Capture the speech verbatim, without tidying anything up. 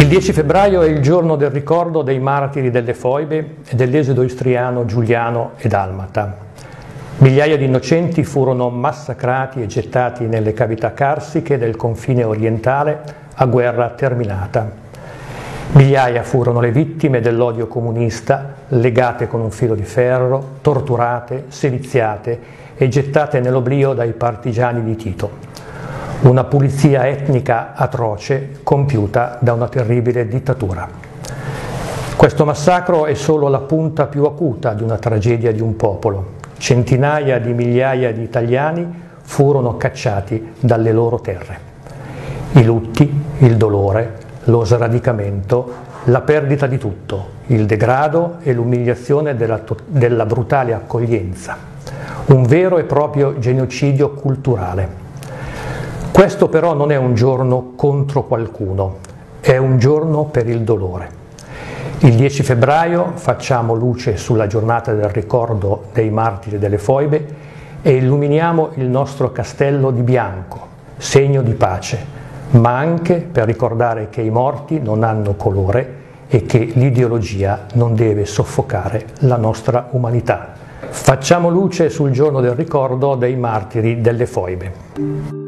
Il dieci febbraio è il giorno del ricordo dei martiri delle foibe e dell'esodo istriano, giuliano e dalmata. Migliaia di innocenti furono massacrati e gettati nelle cavità carsiche del confine orientale a guerra terminata. Migliaia furono le vittime dell'odio comunista, legate con un filo di ferro, torturate, seviziate e gettate nell'oblio dai partigiani di Tito. Una pulizia etnica atroce compiuta da una terribile dittatura. Questo massacro è solo la punta più acuta di una tragedia di un popolo. Centinaia di migliaia di italiani furono cacciati dalle loro terre. I lutti, il dolore, lo sradicamento, la perdita di tutto, il degrado e l'umiliazione della, della brutale accoglienza. Un vero e proprio genocidio culturale. Questo però non è un giorno contro qualcuno, è un giorno per il dolore. Il dieci febbraio facciamo luce sulla giornata del ricordo dei martiri delle foibe e illuminiamo il nostro castello di bianco, segno di pace, ma anche per ricordare che i morti non hanno colore e che l'ideologia non deve soffocare la nostra umanità. Facciamo luce sul giorno del ricordo dei martiri delle foibe.